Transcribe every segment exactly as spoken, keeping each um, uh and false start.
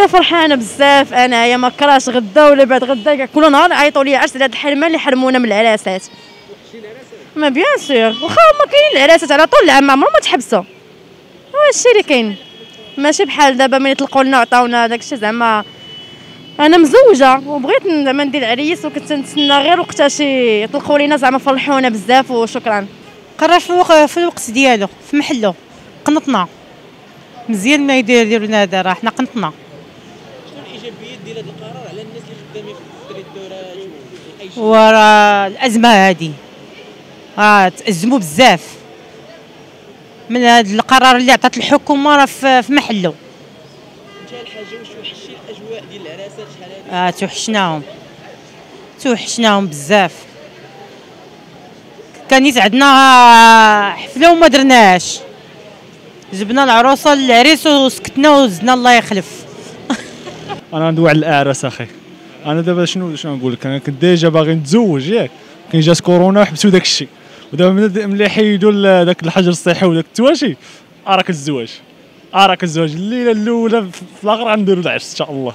خويا فرحانه بزاف انايا، ما كراش غدا ولا بعد غدا كل نهار عيطوا لي عرس هاد الحرمان اللي حرمونا من العراسات. ما بيان سور، واخا هما كاينين العراسات على طول العام عمرهم ما تحبسوا، هو هادشي اللي كاين، ماشي بحال دابا ملي يطلقوا لنا عطاونا داكشي. زعما انا مزوجه وبغيت زعما ندير عريس، وكنت نتسنى غير وقتها شي يطلقوا لينا، زعما فرحونا بزاف وشكرا. قرر في الوقت في الوقت ديالو في محلو، قنطنا مزيان ما يدير يدير لنا هذا، راه حنا قنطنا. شنو الايجابيات ديال هذا القرار على الناس اللي خدامين في التريدورات واي شيء؟ وراه الازمه هذه راه تأزموا بزاف من هذا القرار اللي عطات الحكومه، راه في محلو. انت الحاجه واش وحشتي الاجواء ديال العراسات شحال هذه؟ اه توحشناهم توحشناهم بزاف. كانت عندنا حفله وما درناش، جبنا العروسه للعريس وسكتنا وزدنا الله يخلف. انا ندوي على الاعراس اخي. انا دابا شنو شنو نقول لك، انا كنت ديجا باغي نتزوج ياك، كاين جات كورونا وحبسوا داك الشيء، ودابا ملي حيدوا داك الحجر الصحي وداك التواشي اراك الزواج اراك الزواج الليله الاولى في الاخر غنديروا العرس ان شاء الله.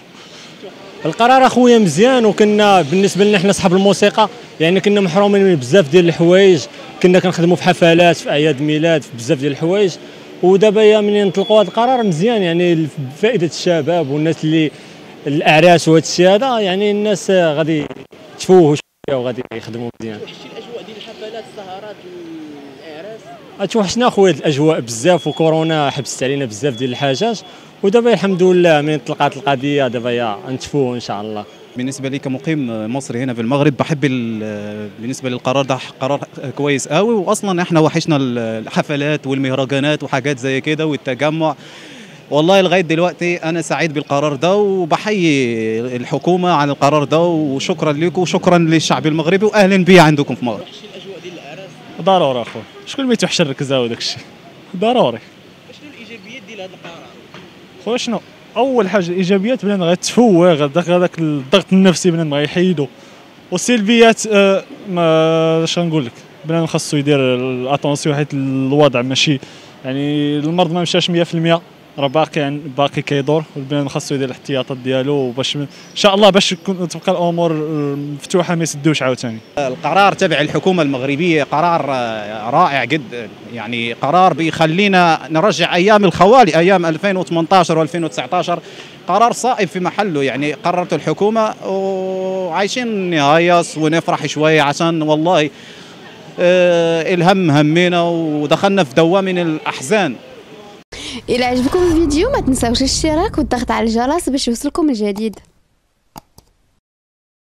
القرار اخويا مزيان، وكنا بالنسبه لنا حنا اصحاب الموسيقى يعني كنا محرومين من بزاف ديال الحوايج، كنا كنخدموا في حفلات في اعياد ميلاد في بزاف ديال الحوايج، ودابا يا منين نطلقوا هذا القرار مزيان يعني بفائده الشباب والناس اللي الاعراس وهذا الشيء هذا، يعني الناس غادي تفوهوا شويه وغادي يخدموا مزيان. وحشتي الاجواء ديال الحفلات السهرات الاعراس؟ توحشنا خويا الاجواء بزاف، وكورونا حبست علينا بزاف ديال الحاجات، ودابا الحمد لله من طلقات القضيه دابا يا نتفوه ان شاء الله. بالنسبه لي كمقيم مصري هنا في المغرب بحب بالنسبه للقرار ده قرار كويس قوي، واصلا احنا وحشنا الحفلات والمهرجانات وحاجات زي كده والتجمع. والله لغايه دلوقتي انا سعيد بالقرار ده، وبحيي الحكومه على القرار ده، وشكرا لكم وشكرا للشعب المغربي واهلا بيه عندكم في مصر. وحشتي الاجواء ديال العراس؟ ضروري اخويا، شكون ما يتوحش الركزه وداك الشيء ضروري. شنو الايجابيات ديال هذا القرار؟ خويا شنو اول حاجه الايجابيات بنادم غيتفوه، هذاك هذاك الضغط النفسي بنادم غيحيدو، والسلبيات آه ما اش غنقول لك، بنادم خاصو يدير الاتونسيون حيت الوضع ماشي يعني المرض ما مشاش مية في المية، راه باقي يعني باقي كيدور، والبنادم خاصو يدير الاحتياطات ديالو باش ان شاء الله باش تبقى الامور مفتوحه ما يسدوش عاوتاني. القرار تبع الحكومه المغربيه قرار رائع جدا، يعني قرار بيخلينا نرجع ايام الخوالي ايام ألفين وثمانية عشر وألفين وتسعة عشر، قرار صائب في محله. يعني قررت الحكومه وعايشين نهيص ونفرح شويه عشان والله آه الهم همينا ودخلنا في دوامن الاحزان. إلا عجبكم الفيديو ما تنساوش الاشتراك والضغط على الجرس باش يوصلكم الجديد.